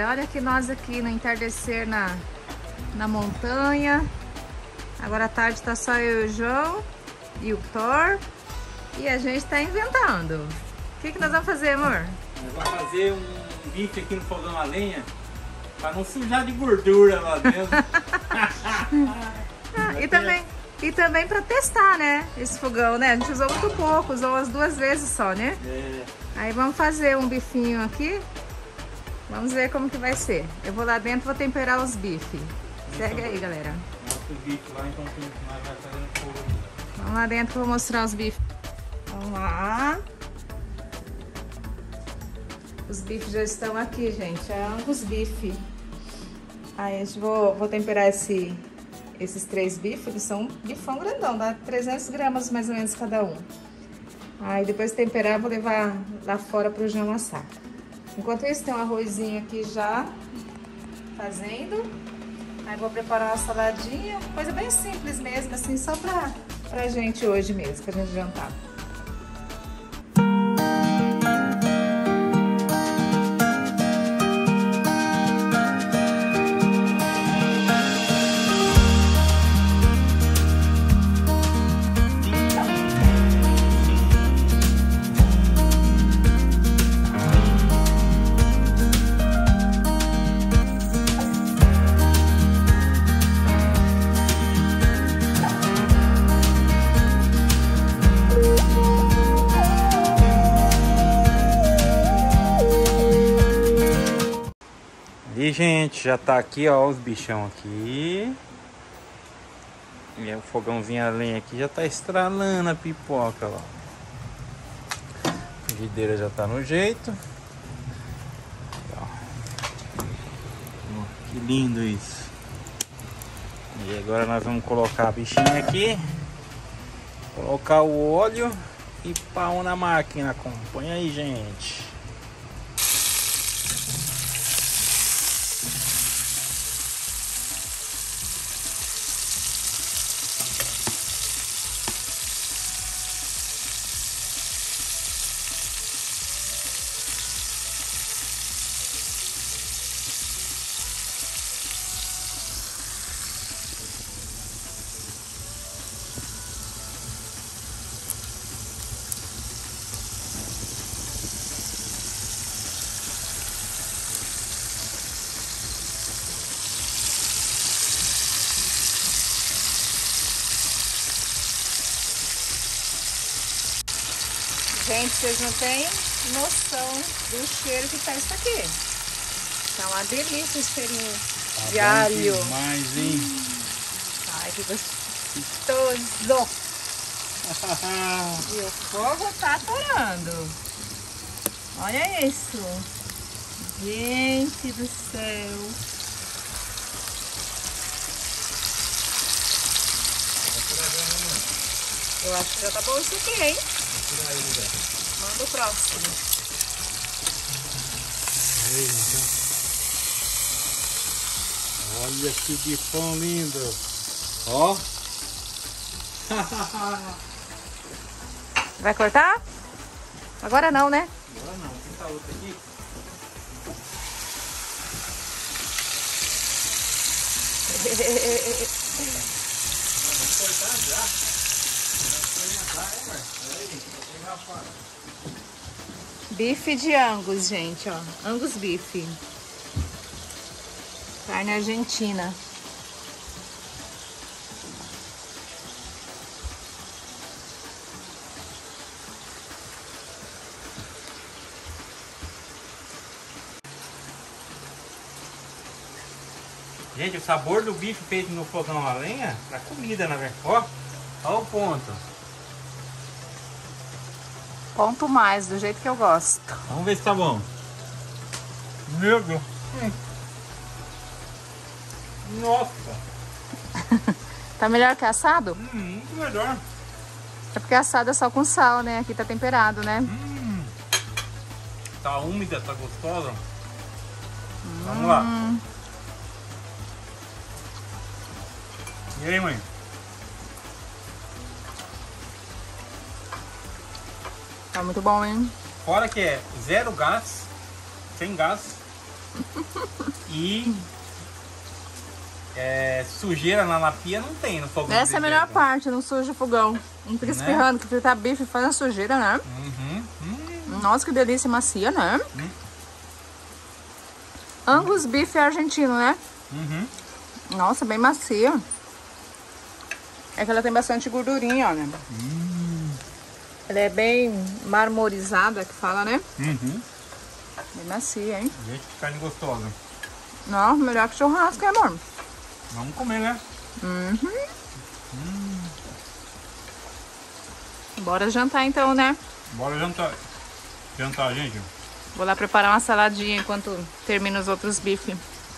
galera. Olha que nós aqui no entardecer na montanha. Agora à tarde tá só eu e o João e o Thor. E a gente tá inventando. O que nós vamos fazer, amor? Nós vamos fazer um bife aqui no fogão a lenha para não sujar de gordura lá dentro. E também para testar, né? Esse fogão, né? A gente usou muito pouco, usou as 2 vezes só, né? É. Aí vamos fazer um bifinho aqui. Vamos ver como que vai ser. Eu vou lá dentro, vou temperar os bifes. Segue aí, galera. Vamos lá dentro que eu vou mostrar os bifes. Vamos lá. Os bifes já estão aqui, gente. É Angus bife. Aí vou temperar esses 3 bifes. Eles são bifão grandão, dá 300 gramas mais ou menos cada um. Aí depois de temperar, vou levar lá fora pro João assar. Enquanto isso, tem um arrozinho aqui já fazendo. Aí vou preparar uma saladinha, coisa bem simples mesmo, assim, só pra gente hoje mesmo, pra gente jantar. E gente, já tá aqui, ó, os bichão aqui. E o fogãozinho a lenha aqui já tá estralando a pipoca, ó. A frigideira já tá no jeito. Ó, que lindo isso. E agora nós vamos colocar a bichinha aqui. Colocar o óleo e pau na máquina. Acompanha aí, gente. Gente, vocês não têm noção do cheiro que tá isso aqui. Tá uma delícia esse cheirinho de alho. Demais, hein? Ai, que gostoso. E o fogo tá atorando. Olha isso. Gente do céu. Eu acho que já tá bom isso aqui, hein? Manda o próximo. Eita. Olha que bifão lindo. Ó. Vai cortar? Agora não, né? Agora não. Tenta outra aqui. Vamos cortar já. Bife de Angus, gente, ó. Angus bife. Carne argentina. Gente, o sabor do bife feito no fogão a lenha, na comida, na verdade. Ó, ó o ponto. Ponto mais, do jeito que eu gosto. Vamos ver se tá bom. Meu Deus. Nossa. Tá melhor que assado? Muito melhor. É porque assado é só com sal, né? Aqui tá temperado, né? Tá úmida, tá gostosa. Vamos lá. E aí, mãe? Tá muito bom, hein? Fora que é zero gás, sem gás. E sujeira na pia não tem no fogão. Essa é a melhor parte, não suja o fogão. Não fica espirrando, que fritar bife faz a sujeira, né? Nossa, que delícia, macia, né? Angus bife argentino, né? Nossa, bem macia. É que ela tem bastante gordurinha, olha. Ela é bem marmorizada, que fala, né? Bem macia, hein? Gente, que carne gostosa. Não, melhor que churrasco, hein, amor? Vamos comer, né? Bora jantar então, né? Bora jantar. Jantar, gente. Vou lá preparar uma saladinha enquanto termino os outros bifes.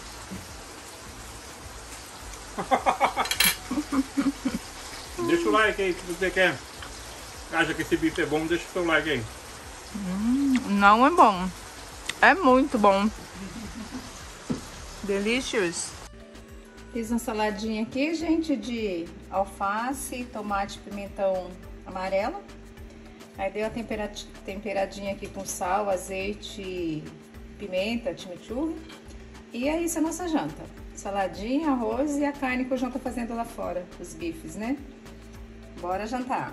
Deixa o like aí se você quer. Acha que esse bife é bom, deixa o seu like aí. Não é bom. É muito bom. Delicious. Fiz uma saladinha aqui, gente, de alface, tomate, pimentão amarelo. Aí dei uma temperadinha aqui com sal, azeite, pimenta, chimichurri. E é isso a nossa janta. Saladinha, arroz e a carne que o João tá fazendo lá fora, os bifes, né? Bora jantar.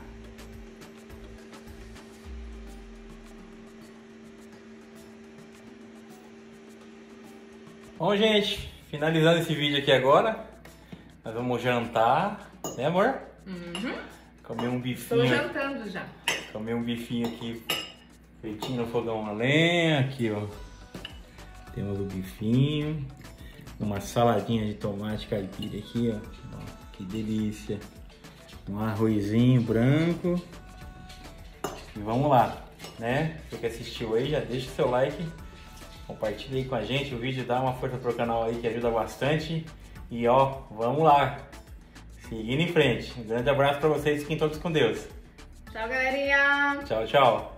Bom, gente, finalizando esse vídeo aqui agora, nós vamos jantar, né, amor? Comer um bifinho. Estou jantando já. Comer um bifinho aqui, feitinho no fogão a lenha, aqui, ó. Temos o bifinho, uma saladinha de tomate caipira aqui, ó. Que delícia. Um arrozinho branco. E vamos lá, né? Você que assistiu aí, já deixa o seu like. Compartilha aí com a gente o vídeo, dá uma força pro canal aí que ajuda bastante. E ó, vamos lá. Seguindo em frente. Um grande abraço pra vocês, fiquem todos com Deus. Tchau, galerinha. Tchau, tchau.